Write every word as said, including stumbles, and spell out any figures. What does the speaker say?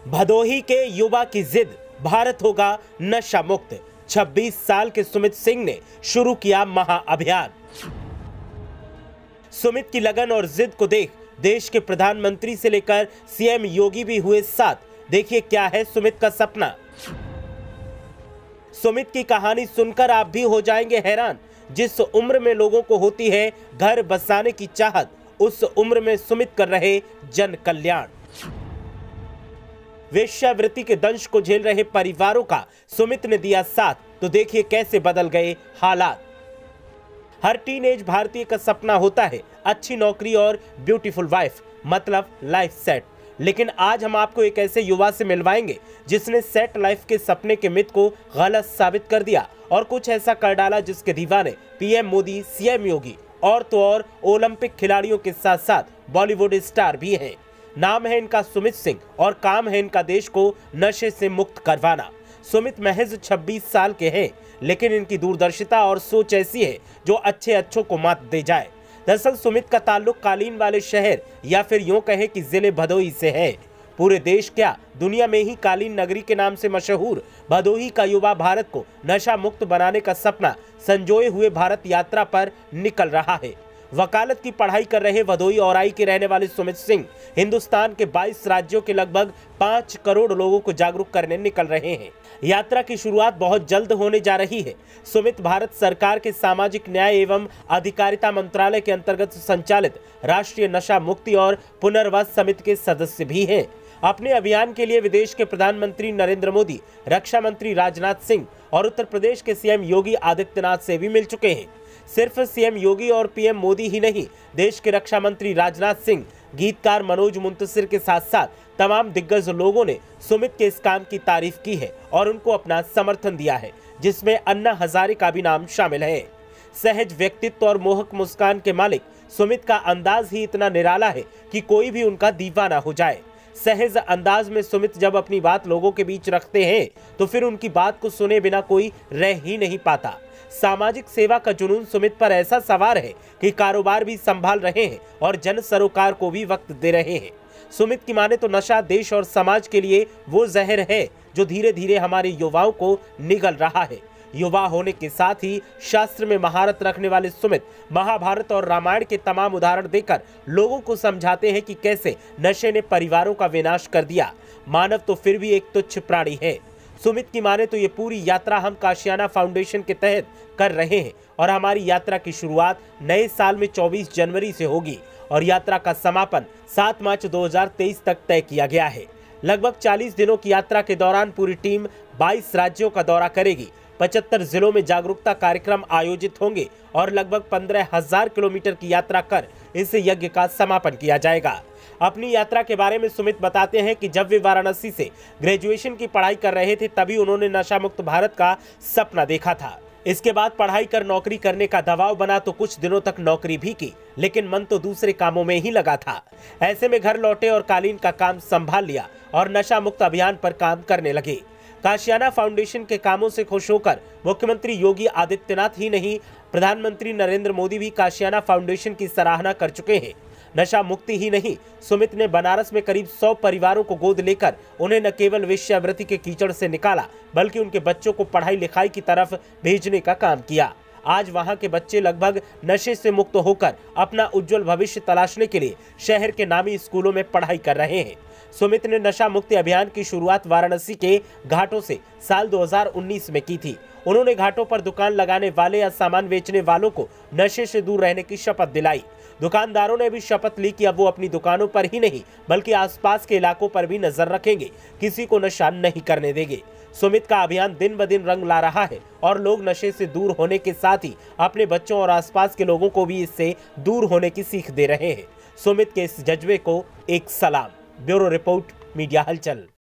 भदोही के युवा की जिद, भारत होगा नशा मुक्त। छब्बीस साल के सुमित सिंह ने शुरू किया महाअभियान। सुमित की लगन और जिद को देख देश के प्रधानमंत्री से लेकर सीएम योगी भी हुए साथ। देखिए क्या है सुमित का सपना। सुमित की कहानी सुनकर आप भी हो जाएंगे हैरान। जिस उम्र में लोगों को होती है घर बसाने की चाहत, उस उम्र में सुमित कर रहे जन कल्याण। वेश्यावृत्ति के दंश को झेल रहे परिवारों का सुमित ने दिया साथ, तो देखिए कैसे बदल गए हालात। हर टीनेज भारतीय का सपना होता है अच्छी नौकरी और ब्यूटीफुल वाइफ, मतलब लाइफ सेट। लेकिन आज हम आपको एक ऐसे युवा से मिलवाएंगे जिसने सेट लाइफ के सपने के मिथ को गलत साबित कर दिया और कुछ ऐसा कर डाला जिसके दीवाने पीएम मोदी, सीएम योगी और तो और ओलंपिक खिलाड़ियों के साथ साथ बॉलीवुड स्टार भी हैं। नाम है इनका सुमित सिंह और काम है इनका देश को नशे से मुक्त करवाना। सुमित महज छब्बीस साल के हैं, लेकिन इनकी दूरदर्शिता और सोच ऐसी है जो अच्छे अच्छों को मात दे जाए। दरअसल सुमित का ताल्लुक कालीन वाले शहर या फिर यूं कहें कि जिले भदोही से है। पूरे देश क्या दुनिया में ही कालीन नगरी के नाम से मशहूर भदोही का युवा भारत को नशा मुक्त बनाने का सपना संजोए हुए भारत यात्रा पर निकल रहा है। वकालत की पढ़ाई कर रहे भदोही औराई के रहने वाले सुमित सिंह हिंदुस्तान के बाईस राज्यों के लगभग पाँच करोड़ लोगों को जागरूक करने निकल रहे हैं। यात्रा की शुरुआत बहुत जल्द होने जा रही है। सुमित भारत सरकार के सामाजिक न्याय एवं अधिकारिता मंत्रालय के अंतर्गत संचालित राष्ट्रीय नशा मुक्ति और पुनर्वास समिति के सदस्य भी हैं। अपने अभियान के लिए विदेश के प्रधानमंत्री नरेंद्र मोदी, रक्षा मंत्री राजनाथ सिंह और उत्तर प्रदेश के सीएम योगी आदित्यनाथ से भी मिल चुके हैं। सिर्फ सीएम योगी और पीएम मोदी ही नहीं, देश के रक्षा मंत्री राजनाथ सिंह, गीतकार मनोज मुंतशिर के साथ साथ तमाम दिग्गज लोगों ने सुमित के इस काम की तारीफ की है और उनको अपना समर्थन दिया है, जिसमें अन्ना हजारे का भी नाम शामिल है। सहज व्यक्तित्व और मोहक मुस्कान के मालिक सुमित का अंदाज ही इतना निराला है कि कोई भी उनका दीवाना हो जाए। सहज अंदाज में सुमित जब अपनी बात लोगों के बीच रखते हैं तो फिर उनकी बात को सुने बिना कोई रह ही नहीं पाता। सामाजिक सेवा का जुनून सुमित पर ऐसा सवार है कि कारोबार भी संभाल रहे हैं और जन सरोकार को भी वक्त दे रहे हैं। सुमित की माने तो नशा देश और समाज के लिए वो जहर है जो धीरे धीरे हमारे युवाओं को निगल रहा है। युवा होने के साथ ही शास्त्र में महारत रखने वाले सुमित महाभारत और रामायण के तमाम उदाहरण देकर लोगों को समझाते हैं कि कैसे नशे ने परिवारों का विनाश कर दिया। मानव तो फिर भी एक तुच्छ प्राणी है। सुमित की माने तो ये पूरी यात्रा हम काशियाना फाउंडेशन के तहत कर रहे हैं और हमारी यात्रा की शुरुआत नए साल में चौबीस जनवरी से होगी और यात्रा का समापन सात मार्च दो हज़ार तेईस तक तय किया गया है। लगभग चालीस दिनों की यात्रा के दौरान पूरी टीम बाईस राज्यों का दौरा करेगी। पचहत्तर जिलों में जागरूकता कार्यक्रम आयोजित होंगे और लगभग पंद्रह हजार किलोमीटर की यात्रा कर इस यज्ञ का समापन किया जाएगा। अपनी यात्रा के बारे में सुमित बताते हैं कि जब वे वाराणसी से ग्रेजुएशन की पढ़ाई कर रहे थे तभी उन्होंने नशा मुक्त भारत का सपना देखा था। इसके बाद पढ़ाई कर नौकरी करने का दबाव बना तो कुछ दिनों तक नौकरी भी की, लेकिन मन तो दूसरे कामों में ही लगा था। ऐसे में घर लौटे और कालीन का काम संभाल लिया और नशा मुक्त अभियान पर काम करने लगे। काशियाना फाउंडेशन के कामों से खुश होकर मुख्यमंत्री योगी आदित्यनाथ ही नहीं, प्रधानमंत्री नरेंद्र मोदी भी काशियाना फाउंडेशन की सराहना कर चुके हैं। नशा मुक्ति ही नहीं, सुमित ने बनारस में करीब सौ परिवारों को गोद लेकर उन्हें न केवल वेश्यावृत्ति के कीचड़ से निकाला, बल्कि उनके बच्चों को पढ़ाई लिखाई की तरफ भेजने का काम किया। आज वहां के बच्चे लगभग नशे से मुक्त होकर अपना उज्जवल भविष्य तलाशने के लिए शहर के नामी स्कूलों में पढ़ाई कर रहे हैं। सुमित ने नशा मुक्ति अभियान की शुरुआत वाराणसी के घाटों से साल दो हज़ार उन्नीस में की थी। उन्होंने घाटों पर दुकान लगाने वाले या सामान बेचने वालों को नशे से दूर रहने की शपथ दिलाई। दुकानदारों ने भी शपथ ली कि अब वो अपनी दुकानों पर ही नहीं बल्कि आसपास के इलाकों पर भी नजर रखेंगे, किसी को नशा नहीं करने देंगे। सुमित का अभियान दिन ब दिन रंग ला रहा है और लोग नशे से दूर होने के साथ ही अपने बच्चों और आसपास के लोगों को भी इससे दूर होने की सीख दे रहे हैं। सुमित के इस जज्बे को एक सलाम। ब्यूरो रिपोर्ट, मीडिया हलचल।